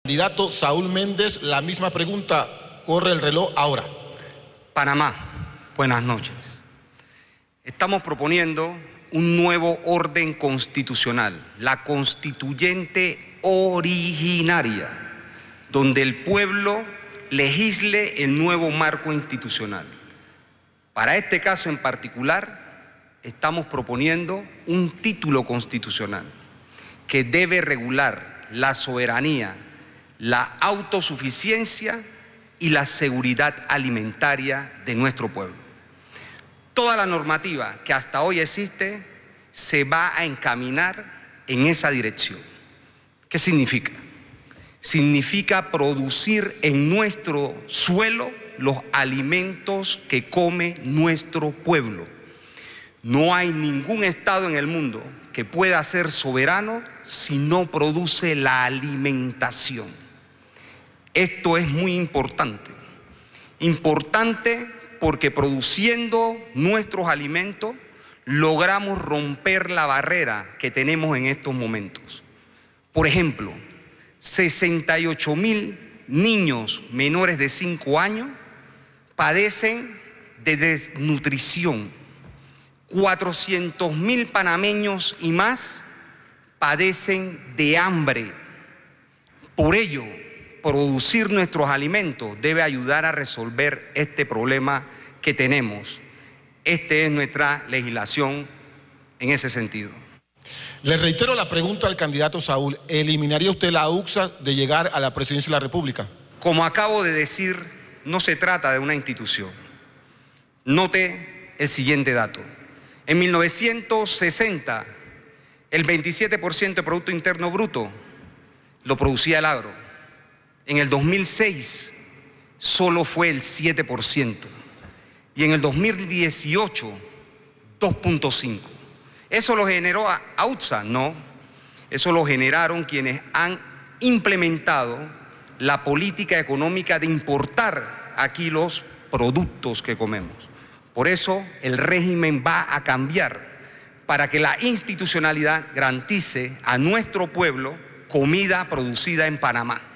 Candidato Saúl Méndez, la misma pregunta. Corre el reloj ahora. Panamá, buenas noches. Estamos proponiendo un nuevo orden constitucional, la constituyente originaria, donde el pueblo legisle el nuevo marco institucional. Para este caso en particular, estamos proponiendo un título constitucional que debe regular la soberanía, la autosuficiencia y la seguridad alimentaria de nuestro pueblo. Toda la normativa que hasta hoy existe se va a encaminar en esa dirección. ¿Qué significa? Significa producir en nuestro suelo los alimentos que come nuestro pueblo. No hay ningún estado en el mundo que pueda ser soberano si no produce la alimentación. Esto es muy importante. Importante porque produciendo nuestros alimentos logramos romper la barrera que tenemos en estos momentos. Por ejemplo, 68.000 niños menores de 5 años padecen de desnutrición. 400.000 panameños y más padecen de hambre. Por ello, producir nuestros alimentos debe ayudar a resolver este problema que tenemos. Esta es nuestra legislación en ese sentido. Le reitero la pregunta al candidato Saúl. ¿Eliminaría usted la UCSA de llegar a la presidencia de la República? Como acabo de decir, no se trata de una institución. Note el siguiente dato. En 1960, el 27% de Producto Interno Bruto lo producía el agro. En el 2006 solo fue el 7% y en el 2018 2.5%. ¿Eso lo generó a UCSA? No, eso lo generaron quienes han implementado la política económica de importar aquí los productos que comemos. Por eso el régimen va a cambiar para que la institucionalidad garantice a nuestro pueblo comida producida en Panamá.